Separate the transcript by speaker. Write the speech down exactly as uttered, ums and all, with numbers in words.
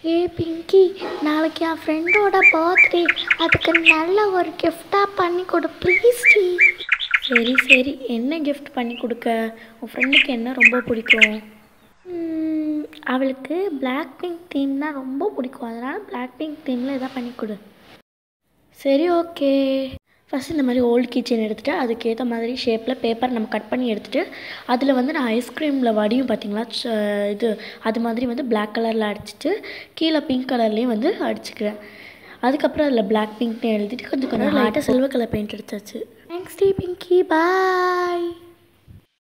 Speaker 1: ஏ பிங்கி, நாளைக்கு என் ஃப்ரெண்டோட பர்த்டே, அதுக்கு நல்ல ஒரு கிஃப்டாக பண்ணி கொடு ப்ளீஸ் டி.
Speaker 2: சரி சரி, என்ன கிஃப்ட் பண்ணி கொடுக்க? உன் ஃப்ரெண்டுக்கு என்ன ரொம்ப பிடிக்கும்?
Speaker 1: அவளுக்கு பிளாக் பிங்க் தீம்னால் ரொம்ப பிடிக்கும், அதனால் பிளாக் பிங்க் தீமில் எதாவது பண்ணி கொடு.
Speaker 2: சரி ஓகே. ஃபஸ்ட் இந்த மாதிரி ஓல்டு கிச்சன் எடுத்துகிட்டு அதுக்கேற்ற மாதிரி ஷேப்பில் பேப்பர் நம்ம கட் பண்ணி எடுத்துகிட்டு அதில் வந்து நான் ஐஸ்கிரீமில் வடியும் பார்த்தீங்களா, இது அது மாதிரி வந்து பிளாக் கலரில் அடிச்சுட்டு கீழே பிங்க் கலர்லேயும் வந்து அடிச்சுக்கிறேன். அதுக்கப்புறம் அதில் பிளாக் பிங்க்னு எழுதிட்டு கொஞ்சம் கொஞ்சம் லைட்டாக சில்வர் கலர் பெயிண்ட் அடிச்சாச்சு.
Speaker 1: தேங்க்ஸ் டி பிங்கி, பாய்.